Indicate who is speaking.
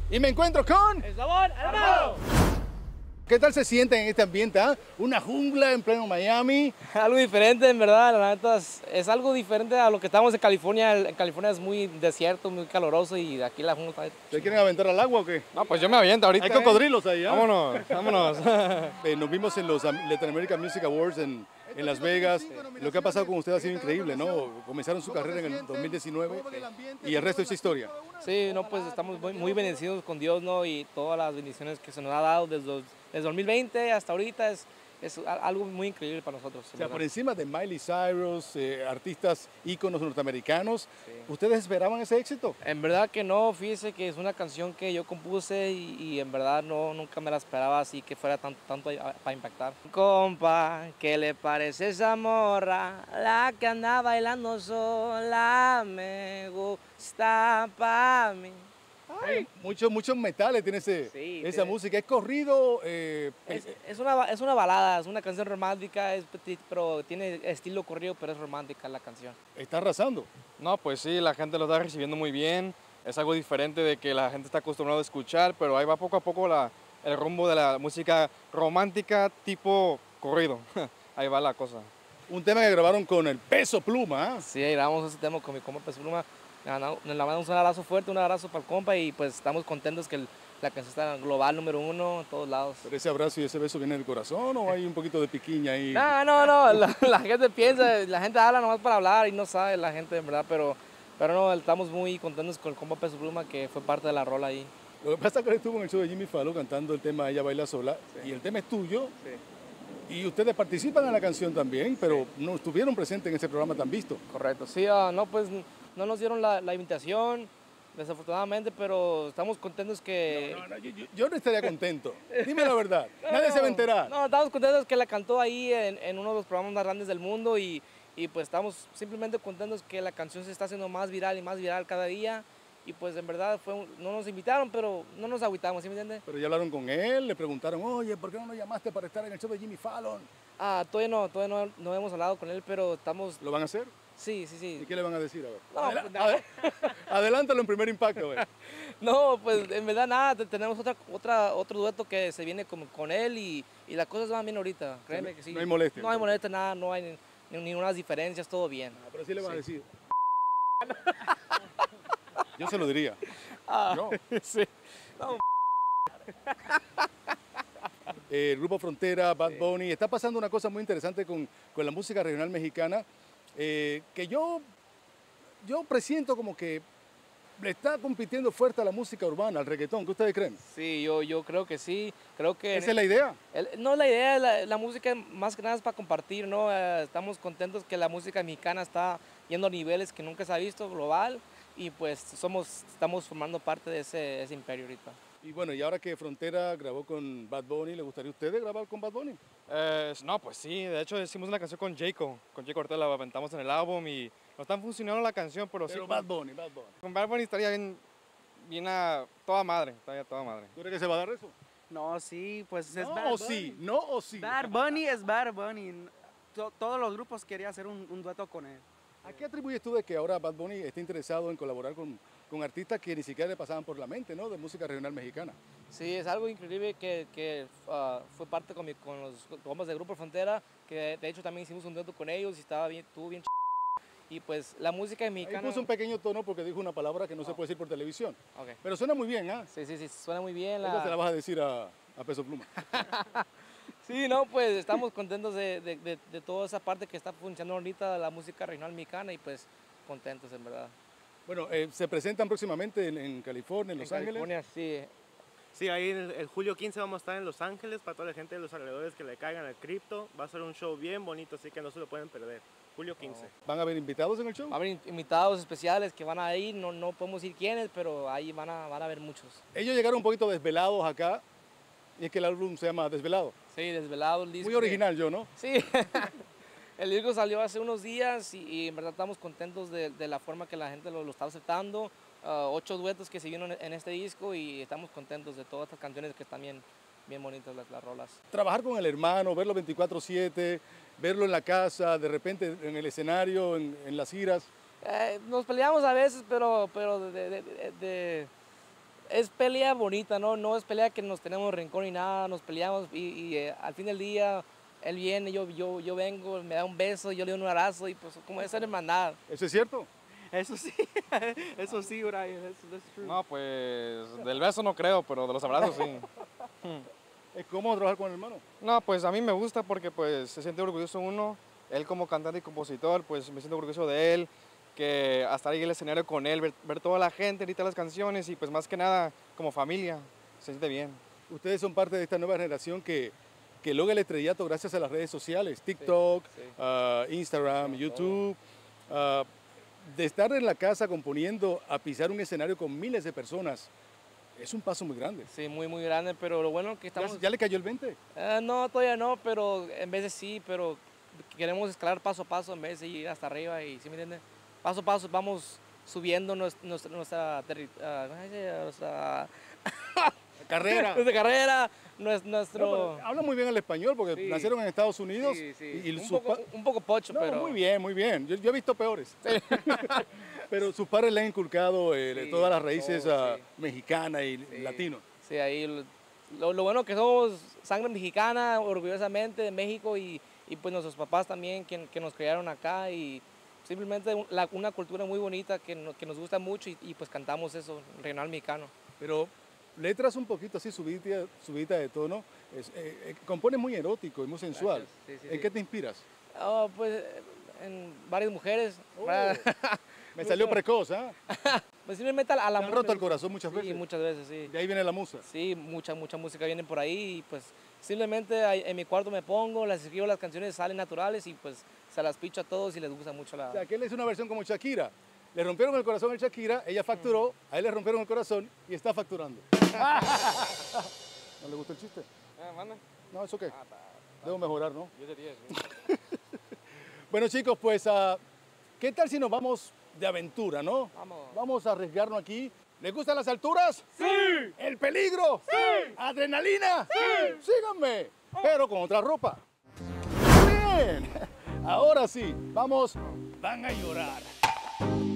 Speaker 1: Y me encuentro con...
Speaker 2: ¡El sabor armado!
Speaker 1: ¿Qué tal se sienten en este ambiente? Una jungla en pleno Miami.
Speaker 2: Algo diferente, en verdad, la neta es algo diferente a lo que estamos en California. En California es muy desierto, muy caloroso y aquí la jungla está...
Speaker 1: ¿Se quieren aventar al agua o qué?
Speaker 3: No, pues yo me aviento ahorita.
Speaker 1: Hay cocodrilos ahí, ¿ah?
Speaker 3: Vámonos, vámonos.
Speaker 1: Nos vimos en los Latin American Music Awards en Las Vegas. Lo que ha pasado con ustedes ha sido increíble, ¿no? Comenzaron su carrera en el 2019 y el resto es historia.
Speaker 2: Sí, no, pues estamos muy bendecidos con Dios, ¿no? Y todas las bendiciones que se nos ha dado desde 2020 hasta ahorita es algo muy increíble para nosotros.
Speaker 1: O sea, por encima de Miley Cyrus, artistas íconos norteamericanos, sí. ¿Ustedes esperaban ese éxito?
Speaker 2: En verdad que no, fíjese que es una canción que yo compuse y en verdad nunca me la esperaba así que fuera tanto para impactar. Compa, ¿qué le parece esa morra? La que anda bailando sola, me gusta pa' mí.
Speaker 1: Ay, muchos metales tiene esa música. ¿Es corrido?
Speaker 2: Es una balada, es una canción romántica, pero tiene estilo corrido, pero es romántica la canción.
Speaker 1: ¿Está arrasando?
Speaker 3: No, pues sí, la gente lo está recibiendo muy bien. Es algo diferente de que la gente está acostumbrada a escuchar, pero ahí va poco a poco el rumbo de la música romántica tipo corrido. Ahí va la cosa.
Speaker 1: Un tema que grabaron con el Peso Pluma.
Speaker 2: Sí, grabamos ese tema con mi compa Peso Pluma. Nos mandamos un abrazo fuerte, un abrazo para el compa y pues estamos contentos que la canción está global número 1 en todos lados.
Speaker 1: ¿Pero ese abrazo y ese beso viene del corazón o hay un poquito de piquiña ahí?
Speaker 2: No, la gente piensa, la gente habla nomás para hablar y no sabe la gente en verdad, pero no, estamos muy contentos con el compa Peso Pluma que fue parte de la rola ahí.
Speaker 1: Lo que pasa es que él estuvo en el show de Jimmy Fallon cantando el tema Ella Baila Sola, sí. Y el tema es tuyo. Sí. Y ustedes participan en la canción también, pero sí. No estuvieron presentes en ese programa tan visto.
Speaker 2: Correcto, sí, no, pues no nos dieron la invitación, desafortunadamente, pero estamos contentos que...
Speaker 1: Yo no estaría contento, dime la verdad, nadie se va a enterar.
Speaker 2: No, estamos contentos que la cantó ahí en uno de los programas más grandes del mundo y pues estamos simplemente contentos que la canción se está haciendo más viral y más viral cada día. Y pues en verdad no nos invitaron, pero no nos agüitamos, ¿sí me entiende?
Speaker 1: Pero ya hablaron con él, le preguntaron, oye, ¿por qué no nos llamaste para estar en el show de Jimmy Fallon?
Speaker 2: Todavía no hemos hablado con él, pero estamos...
Speaker 1: ¿Lo van a hacer?
Speaker 2: Sí.
Speaker 1: ¿Y qué le van a decir? A ver.
Speaker 2: No,
Speaker 1: Adelántalo en primer impacto, a ver.
Speaker 2: No, pues en verdad nada, tenemos otro dueto que se viene con él y las cosas van bien ahorita, créeme que sí.
Speaker 1: No hay molestia.
Speaker 2: No hay molestia, nada, no hay ninguna diferencias, todo bien.
Speaker 1: Pero sí le van a decir. Yo se lo diría. Yo.
Speaker 2: Sí. No.
Speaker 1: El Grupo Frontera, Bad Bunny, está pasando una cosa muy interesante con la música regional mexicana, que yo presiento como que le está compitiendo fuerte a la música urbana, al reggaetón. ¿Qué ustedes creen?
Speaker 2: Sí, yo creo que sí. Creo que
Speaker 1: ¿Esa es la idea?
Speaker 2: No, la idea, la música más que nada es para compartir, ¿no? Estamos contentos que la música mexicana está yendo a niveles que nunca se ha visto, global, y pues estamos formando parte de ese imperio ahorita.
Speaker 1: Y bueno, y ahora que Frontera grabó con Bad Bunny, ¿le gustaría a ustedes grabar con Bad Bunny?
Speaker 3: No, pues sí, de hecho hicimos una canción con Jayco Ortega, la aventamos en el álbum y no está funcionando la canción, pero sí.
Speaker 1: Bad Bunny.
Speaker 3: Con Bad Bunny estaría bien a toda madre, estaría toda madre.
Speaker 1: ¿Tú crees que se va a dar eso?
Speaker 4: No, sí, pues es
Speaker 1: no,
Speaker 4: Bad
Speaker 1: o
Speaker 4: Bunny.
Speaker 1: Sí, no o sí.
Speaker 4: Bad Bunny es Bad Bunny. Todos los grupos querían hacer un dueto con él.
Speaker 1: ¿A qué atribuyes tú de que ahora Bad Bunny esté interesado en colaborar con artistas que ni siquiera le pasaban por la mente, ¿no? De música regional mexicana?
Speaker 2: Sí, es algo increíble que fue parte con los compas del Grupo Frontera, que de hecho también hicimos un dueto con ellos y estuvo bien y pues la música mexicana...
Speaker 1: Ahí puso un pequeño tono porque dijo una palabra que no se puede decir por televisión.
Speaker 2: Okay.
Speaker 1: Pero suena muy bien, ¿ah?
Speaker 2: Sí, suena muy bien.
Speaker 1: Esa se la vas a decir a Peso Pluma.
Speaker 2: Sí, no, pues estamos contentos de toda esa parte que está funcionando ahorita la música regional mexicana y pues contentos en verdad.
Speaker 1: Bueno, se presentan próximamente en California, en Los Ángeles.
Speaker 2: California, sí.
Speaker 5: Sí, ahí el julio 15 vamos a estar en Los Ángeles para toda la gente de los alrededores que le caigan al cripto. Va a ser un show bien bonito, así que no se lo pueden perder. Julio 15.
Speaker 1: ¿Van a haber invitados en el show?
Speaker 2: Va a haber invitados especiales que van a ir, no podemos decir quiénes, pero ahí van a haber muchos.
Speaker 1: Ellos llegaron un poquito desvelados acá, y es que el álbum se llama Desvelado.
Speaker 2: Sí, Desvelado el disco.
Speaker 1: Muy original yo, ¿no?
Speaker 2: Sí. El disco salió hace unos días y en verdad estamos contentos de la forma que la gente lo está aceptando. 8 duetos que se vieron en este disco y estamos contentos de todas estas canciones que están bien bonitas las rolas.
Speaker 1: Trabajar con el hermano, verlo 24/7, verlo en la casa, de repente en el escenario, en las giras.
Speaker 2: Nos peleamos a veces, pero Es pelea bonita, ¿no? No es pelea que nos tenemos rencor ni nada, nos peleamos y al fin del día él viene, yo vengo, me da un beso, yo le doy un abrazo y pues como esa hermandad.
Speaker 1: ¿Eso es cierto?
Speaker 4: Eso sí, eso sí, Brian, that's true.
Speaker 3: No, pues del beso no creo, pero de los abrazos sí.
Speaker 1: ¿Es cómodo trabajar con el hermano?
Speaker 3: No, pues a mí me gusta porque pues se siente orgulloso uno. Él como cantante y compositor, pues me siento orgulloso de él, que hasta ahí en el escenario con él, ver toda la gente, gritar las canciones y pues más que nada como familia, se siente bien.
Speaker 1: Ustedes son parte de esta nueva generación que logra el estrellato gracias a las redes sociales, TikTok, Instagram, YouTube. De estar en la casa componiendo a pisar un escenario con miles de personas, es un paso muy grande.
Speaker 2: Sí, muy, muy grande, pero lo bueno que estamos...
Speaker 1: ¿Ya le cayó el 20?
Speaker 2: No, todavía no, pero en vez de sí, pero queremos escalar paso a paso en vez de ir hasta arriba y, ¿sí me entiende? Paso a paso vamos subiendo nuestra
Speaker 1: Carrera.
Speaker 2: nuestra carrera, nuestro...
Speaker 1: No, habla muy bien el español porque
Speaker 2: Sí.
Speaker 1: nacieron en Estados Unidos.
Speaker 2: Sí, sí.
Speaker 1: Y
Speaker 2: un poco pocho,
Speaker 1: no,
Speaker 2: pero...
Speaker 1: muy bien, muy bien. Yo he visto peores. Pero sus padres le han inculcado
Speaker 2: Sí,
Speaker 1: todas las raíces
Speaker 2: todo, sí.
Speaker 1: mexicanas y
Speaker 2: Sí.
Speaker 1: latino.
Speaker 2: Sí, ahí lo bueno que somos sangre mexicana, orgullosamente de México y pues nuestros papás también que nos criaron acá y simplemente una cultura muy bonita que nos gusta mucho y pues cantamos eso, regional mexicano.
Speaker 1: Pero letras un poquito así, subidita de tono. Compones muy erótico y muy sensual.
Speaker 2: Gracias. Sí, sí,
Speaker 1: ¿En
Speaker 2: sí.
Speaker 1: qué te inspiras?
Speaker 2: Pues en varias mujeres.
Speaker 1: Oh, me salió precoz, ¿ah?
Speaker 2: Pues simplemente al
Speaker 1: ¿Te
Speaker 2: amor.
Speaker 1: han roto el corazón muchas
Speaker 2: Sí,
Speaker 1: veces?
Speaker 2: muchas veces, sí.
Speaker 1: De ahí viene la musa.
Speaker 2: Sí, mucha música viene por ahí y pues simplemente en mi cuarto me pongo, las escribo, las canciones salen naturales y pues se las picho a todos y les gusta mucho la...
Speaker 1: O sea, que él es una versión como Shakira. Le rompieron el corazón a Shakira, ella facturó, a él le rompieron el corazón y está facturando. ¿No le gustó el chiste?
Speaker 3: ¿Manda?
Speaker 1: No, ¿eso qué? Debo mejorar, ¿no?
Speaker 3: 10 de 10.
Speaker 1: Bueno, chicos, pues, ¿qué tal si nos vamos de aventura, no?
Speaker 2: Vamos.
Speaker 1: Vamos a arriesgarnos aquí. ¿Les gustan las alturas? ¡Sí! ¿El peligro? ¡Sí! ¿Adrenalina? ¡Sí! Síganme, pero con otra ropa. ¡Bien! Ahora sí, vamos, van a llorar.